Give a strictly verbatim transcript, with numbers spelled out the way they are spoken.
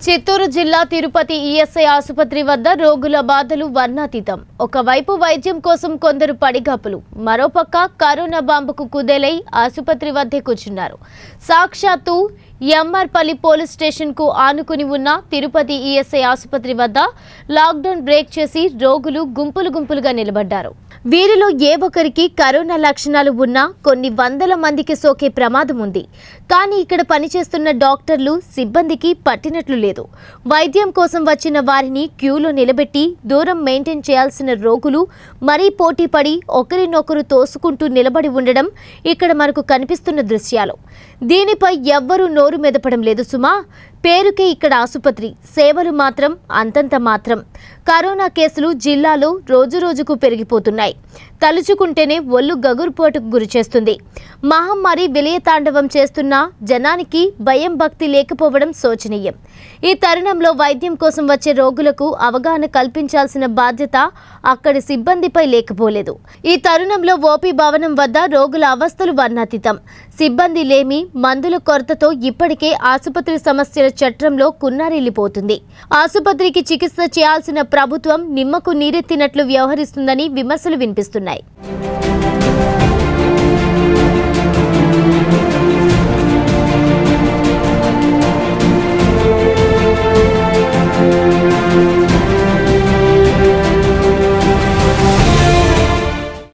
చిత్తూరు జిల్లా తిరుపతి ఈఎస్ఐ ఆసుపత్రి వద్ద రోగుల బాధలు వర్ణాతీతం. ఒకవైపు వైద్యం కోసం కొందరు పడిగాపులు, మరోపక్క కరోనా బాంబుకు కుదేలై ఆసుపత్రి వద్దే కూర్చున్నారు. సాక్షాత్తు ఎంఆర్పల్లి పోలీస్ స్టేషన్ కు ఆనుకుని ఉన్న తిరుపతి ఈఎస్ఐ ఆసుపత్రి వద్ద లాక్డౌన్ బ్రేక్ చేసి రోగులు గుంపులు గుంపులుగా నిలబడ్డారు. వీరిలో ఏ ఒక్కరికి కరోనా లక్షణాలు ఉన్నా కొన్ని వందల మందికి సోకే ప్రమాదం ఉంది. కానీ ఇక్కడ పనిచేస్తున్న డాక్టర్లు సిబ్బందికి పట్టినట్లు లేదు. వైద్యం కోసం వచ్చిన వారిని క్యూలో నిలబెట్టి దూరం మెయింటైన్ చేయాల్సిన రోగులు మరీ పోటీ పడి ఒకరినొకరు తోసుకుంటూ నిలబడి ఉండడం ఇక్కడ మనకు కనిపిస్తున్న దృశ్యాలు. దీనిపై ఎవ్వరూ నోరు మెదపడం లేదు సుమా. పేరుకే ఇక్కడ ఆసుపత్రి, సేవలు మాత్రం అంతంత మాత్రం. కరోనా కేసులు జిల్లాలో రోజురోజుకు పెరిగిపోతున్నాయి. తలుచుకుంటేనే ఒళ్ళు గగురుపోటుకు గురిచేస్తుంది. మహమ్మారి విలయతాండవం చేస్తున్న జనానికి భయం భక్తి లేకపోవడం శోచనీయం. ఈ తరుణంలో వైద్యం కోసం వచ్చే రోగులకు అవగాహన కల్పించాల్సిన బాధ్యత అక్కడి సిబ్బందిపై లేకపోలేదు. ఈ తరుణంలో ఓపీ భవనం వద్ద రోగుల అవస్థలు వర్ణాతీతం. సిబ్బంది లేమి, మందుల కొరతతో ఇప్పటికే ఆసుపత్రి సమస్యల చట్రంలో కున్నారిల్లిపోతుంది. ఆసుపత్రికి చికిత్స చేయాల్సిన ప్రభుత్వం నిమ్మకు నీరెత్తినట్లు వ్యవహరిస్తుందని విమర్శలు వినిపిస్తున్నాయి.